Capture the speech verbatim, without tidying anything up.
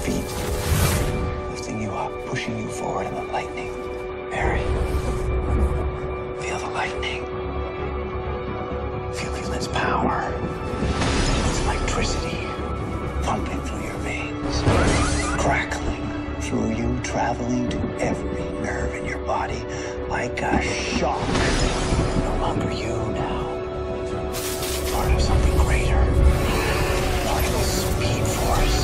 feet, lifting you up, pushing you forward in the lightning. Barry, feel the lightning. Feel Cleveland's power. It's electricity pumping through your veins, crackling through you, traveling to every nerve in your body like a shock. No longer you now. Part of something greater. Part of the speed force.